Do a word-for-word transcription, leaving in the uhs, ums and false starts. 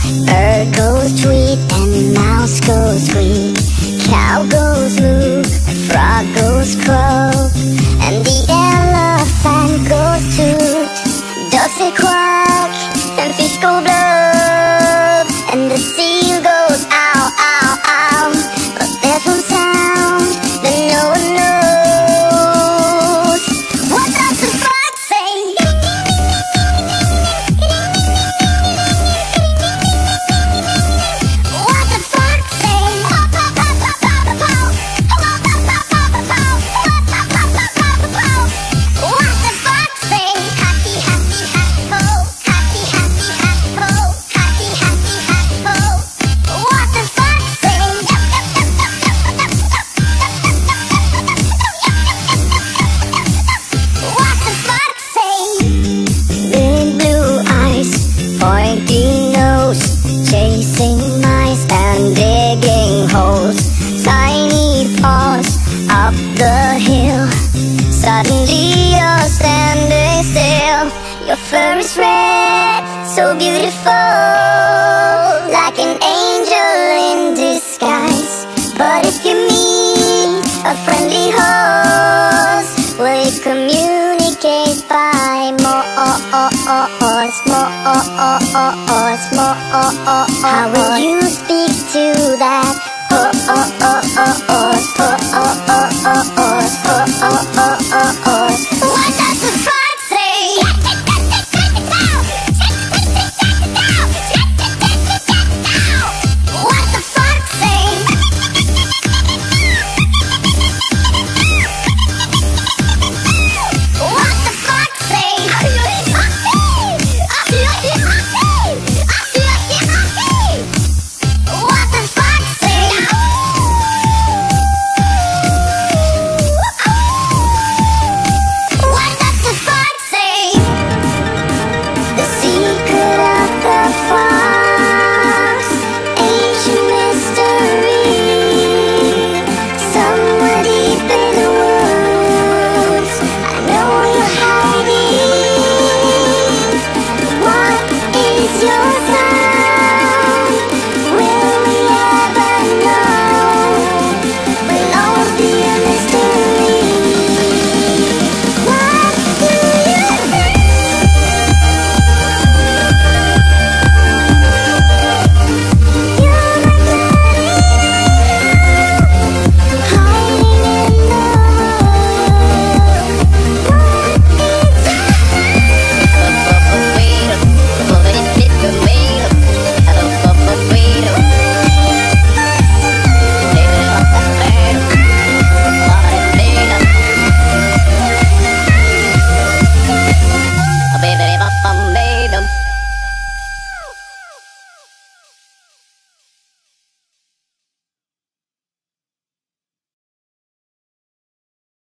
Bird goes tweet and mouse goes squeak. Cow goes moo, frog goes croak, and the elephant goes toot. Ducks say quack, and fish go blub, and the seal goes ow, ow, ow. But there's one sound that no one knows. What does the fox say? What the fox say? What the fox say? Happy, happy, happy, ho. Happy, happy, happy, ho. Happy, happy, happy, ho. What the fox say? What the fox say? Big blue eyes, pointy nose, chasing mice and digging holes. Tiny paws up the hill. Suddenly you're standing still. Your fur is red, so beautiful, like an angel in disguise. But if you meet a friendly horse, will you communicate by Morse? Morse. How will you speak to that horse?